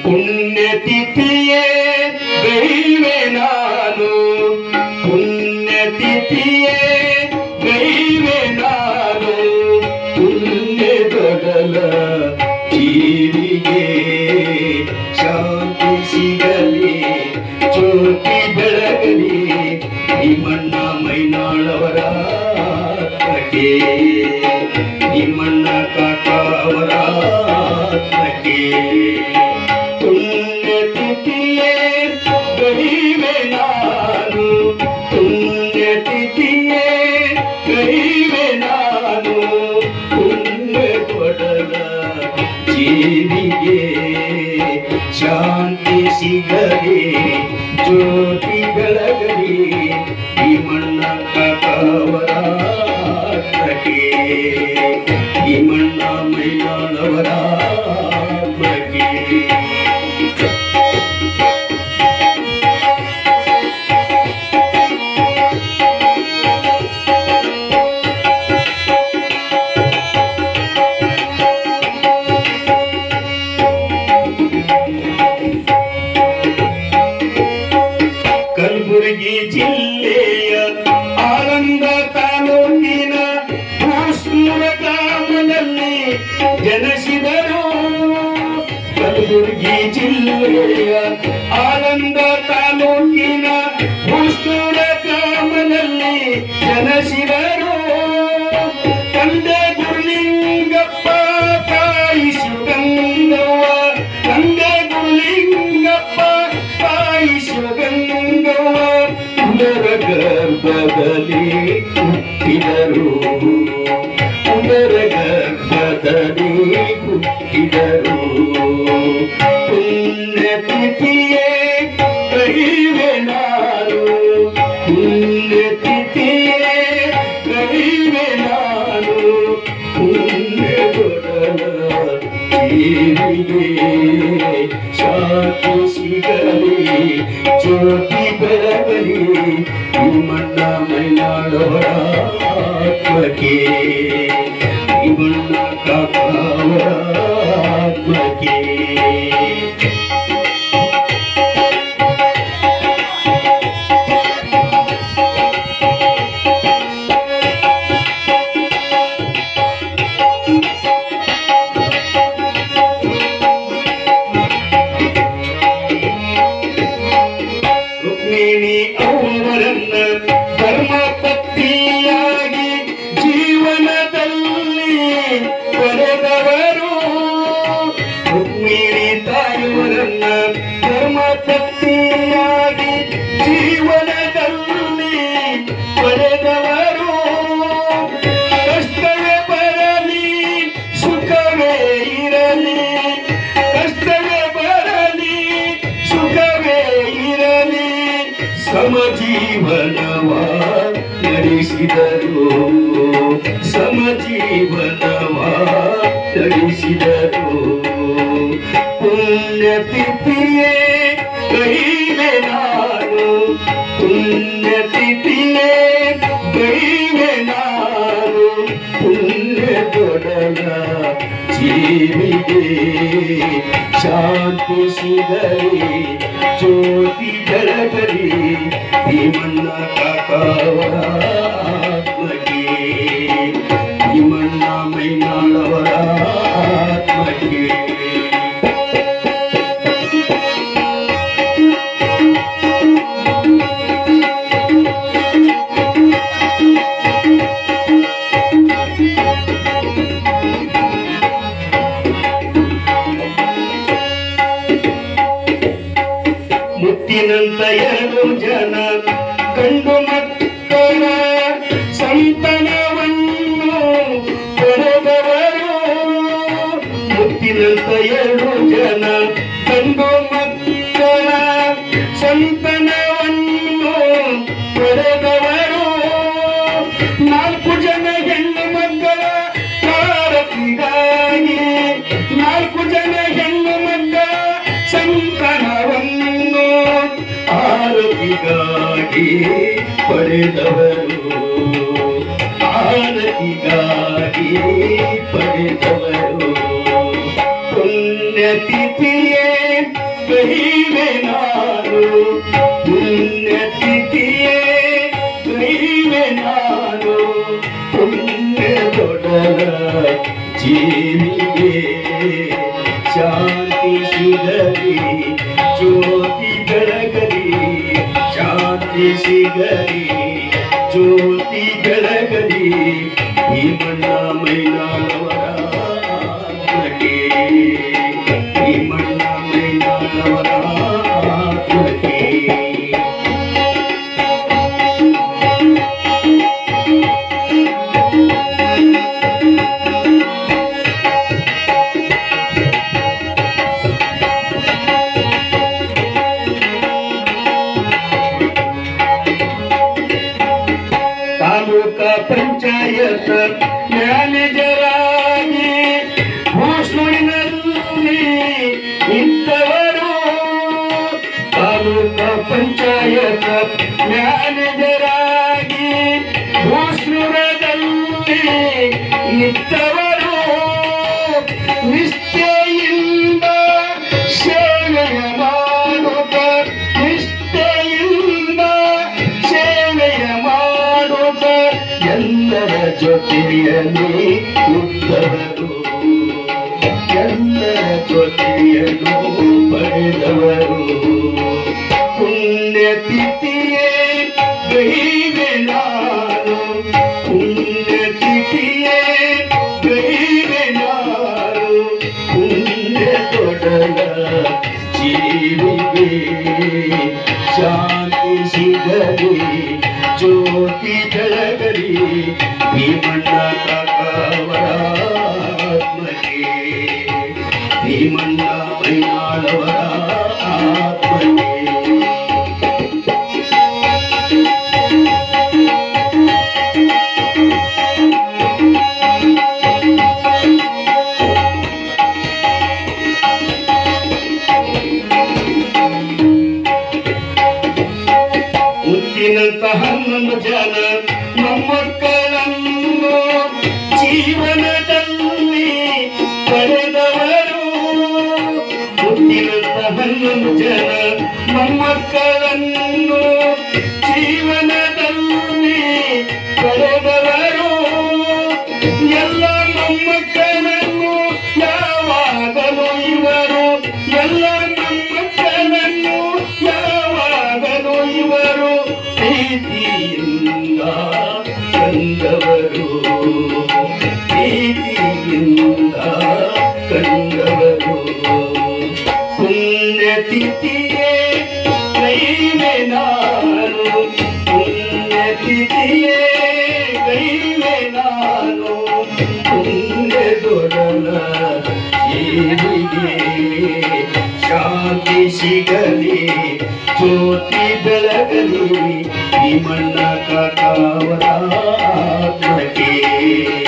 ಪುಣ್ಯತಿಥಿಯೇ ಗೈವೆ ನಾನು, ಪುಣ್ಯತಿಥಿಯೇ ಗೈವೆ ನಾನು, ಪುಣ್ಯದೊಡಲ ಜೀವಿಗೆ ಶಾಂತಿ ಸಿಗಲಿ, ಜ್ಯೋತಿ ಬೆಳಗಲಿ ನಿಮ್ಮಣ್ಣ ಮೈನಾಳವರ ಆತ್ಮಕ್ಕೆ, ನಿಮ್ಮಣ್ಣ ಕಾಕ ಅವರ ಆತ್ಮಕ್ಕೆ. ಪುಣ್ಯತಿಥಿಯೇ ಗೈವೆ ನಾನು, ಪುಣ್ಯತಿಥಿಯೇ ಗೈವೆ ನಾನು, ಪುಣ್ಯ ಕೊಡಲ ಜೀವಿಗೆ ಶಾಂತಿ ಸಿಗಲಿ, ಜ್ಯೋತಿ ಬೆಳಗಲಿ ಭೀಮಣ್ಣ ಕಾಕವರ ಆತ್ಮಕ್ಕೆ, ಭೀಮಣ್ಣ ಮೈನಾಳವರ ಆತ್ಮಕ್ಕೆ. ಕಲಬುರಗಿ ಜಿಲ್ಲೆಯ ಆಳಂದ ತಾಲೂಕಿನ ಭೂಸ್ನೂರ ಗ್ರಾಮದಲ್ಲಿ ಜನಿಸಿದರು. ಕಲಬುರಗಿ ಜಿಲ್ಲೆಯ ಆಳಂದ ತಾಲೂಕಿನ ಭೂಸ್ನೂರ ಗ್ರಾಮದಲ್ಲಿ ಜನಿಸಿದರು. ತಂದೆ ಗುರುಲಿಂಗಪ್ಪ, ತಾಯಿ ಶಿವಗಂಗವ್ವ, ತಂದೆ ಗುರುಲಿಂಗಪ್ಪ, ತಾಯಿ ಶಿವಗಂಗವ್ವ ಉದರ ಗರ್ಭದಲ್ಲಿ ಹುಟ್ಟಿದರು, ಉದರ ಗರ್ಭದಲ್ಲಿ ಹುಟ್ಟಿದರು. ಪುಣ್ಯತಿಥಿಯೇ ಗೈವೆ ನಾನು, ಪುಣ್ಯತಿಥಿಯೇ ಗೈವೆ ನಾನು, ಪುಣ್ಯದೊಡಲ ಜೀವಿಗೆ ಶಾಂತಿ ಸಿಗಲಿ, ಜ್ಯೋತಿ ಬೆಳಗಲಿ ಭೀಮಣ್ಣ ಮೈನಾಳವರ ಆತ್ಮಕ್ಕೆ, ಭೀಮಣ್ಣ ಕಾಕವರ ಆತ್ಮಕ್ಕೆ. ರುಕ್ಮಿಣಿ ಅವರನ್ನ ಧರ್ಮಪತ್ನಿಯಾಗಿ ಜೀವನದಲ್ಲಿ ಪಡೆದವರು. ರುಕ್ಮಿಣಿ ತಾಯಿಯವರನ್ನ ಧರ್ಮಪತ್ನಿಯಾಗಿ ಜೀವನದಲ್ಲಿ ಪಡೆದವರು. ಕಷ್ಟವೇ ಬರಲಿ ಸುಖವೇ ಇರಲಿ, ಕಷ್ಟವೇ ಬರಲಿ ಸುಖವೇ ಇರಲಿ, ಸಮಜೀವನವ ನಡೆಸಿದರು, ಸಮಜೀವನವ ನಡೆಸಿದರು. ಪುಣ್ಯತಿಥಿಯೇ ಗೈವೆ ನಾನು, ಪುಣ್ಯತಿಥಿಯೇ ಗೈವೆ ನಾನು, ಪುಣ್ಯದೊಡಲ ಜೀವಿಗೆ ಶಾಂತಿ ಸಿಗಲಿ, ಜ್ಯೋತಿ ಬೆಳಗಲಿ ಭೀಮಣ್ಣ ಕಾಕವರ ಆತ್ಮಕ್ಕೆ, ಭೀಮಣ್ಣ ಮೈನಾಳವರ ಆತ್ಮಕ್ಕೆ. ಮುತ್ತಿನಂತ 2 ಜನ ಗಂಡು ಮಕ್ಕಳ ಸಂತಾನವನ್ನು ಪಡೆದವರು. ಮುತ್ತಿನಂತ 2 ಜನ ಗಂಡು ಮಕ್ಕಳ ಸಂತಾನವನ್ನು ಪಡೆದವರು. 4 ಜನ ಹೆಣ್ಣು ಮಕ್ಕಳ ಭಾರತಿಗಾಗಿ, 4 ಜನ ಹೆಣ್ಣು ಮಕ್ಕಳ ಸಂತಾನವನ್ನು ಆರತಿಗಾಗಿ ಪಡೆದವರು, ಆರತಿಗಾಗಿ ಪಡೆದವರು. ಪುಣ್ಯತಿಥಿಯೇ ಜೀವಿಗೆ ಶಾಂತಿ ಸಿಗಲಿ ಜ್ಯೋತಿ ಬೆಳಗಲಿ ಶಾಂತಿ ಸಿಗಲಿ ಜ್ಯೋತಿ ಬೆಳಗಲಿ ಈ ಮಣ್ಣ ಮೈನಾಳವರ ಆತ್ಮಕ್ಕೆ ಈ ಮಣ್ಣ ಮೈನಾಳವರ ಆತ್ಮಕ್ಕೆ ತಾಲೂಕಾ ಪಂಚಾಯತ್ ಮ್ಯಾನೇಜರಾಗಿ ಭೂಷ್ಣೂರಿನಲ್ಲಿ ಇದ್ದವರು ತಾಲೂಕಾ ಪಂಚಾಯತ್ ಮ್ಯಾನೇಜರಾಗಿ ಭೂಷ್ಣೂರದಲ್ಲಿ ಇದ್ದವರು ನಿಷ್ಠೆಯಿಂದ ಸೇವೆಯ ಮಾಡುತ್ತ ನಿಷ್ಠೆಯಿಂದ ಸೇವೆಯ ಮಾಡುತ್ತ ಎಲ್ಲರ ಜೊತೆಯಲ್ಲಿ ಉತ್ತವರು ಎಲ್ಲರ ಜೊತೆಯನ್ನು ಪಡೆದವರು ಪುಣ್ಯತಿಥಿಯೇ ಗೈವೆ ನಾನು ಪುಣ್ಯತಿಥಿಯೇ ಗೈವೆ ನಾನು ಪುಣ್ಯ ತೊಡಲ ಜೀವಿಗೆ ಶಾಂತಿ ಸಿಗಲಿ ಜ್ಯೋತಿ ಬೆಳಗಲಿ ಭೀಮಣ್ಣ ಕಾಕವರ ಆತ್ಮಕ್ಕೆ ಭೀಮಣ್ಣ ಮೈನಾಳವರ ಆತ್ಮಕ್ಕೆ ಮುತ್ತಿನಂತಹ ನಮ್ಮ ಜನ ಮೊಮ್ಮಕ್ಕಳನ್ನು ಜೀವನದಲ್ಲಿ ಪಡೆದವರು ಮುತ್ತಿನಂತಹ ನಮ್ಮ ಜನ ಮೊಮ್ಮಕ್ಕಳನ್ನು ಜೀವನದಲ್ಲಿ ಪಡೆದವರು ಎಲ್ಲ ಮೊಮ್ಮಕ್ಕಳನ್ನು ಯಾವಾಗಲೂ ಇವರು ಎಲ್ಲ ಮೊಮ್ಮಕ್ಕಳನ್ನು ಯಾವಾಗಲೂ ಇವರು ಪ್ರೀತಿಯಿಂದ ಕಂಡವರು ಪ್ರೀತಿಯಿಂದ ಕಂಡವರು ಪುಣ್ಯತಿಥಿಯೇ ಗೈವೆ ನಾನು ಪುಣ್ಯತಿಥಿಯೇ ಗೈವೆ ನಾನು ಪುಣ್ಯದೊಡಲ ಜೀವಿಗೆ ಶಾಂತಿ ಸಿಗಲಿ ಜ್ಯೋತಿ ಬೆಳಗಲಿ ಭೀಮಣ್ಣ ಕಾಕವರ ಆತ್ಮಕ್ಕೆ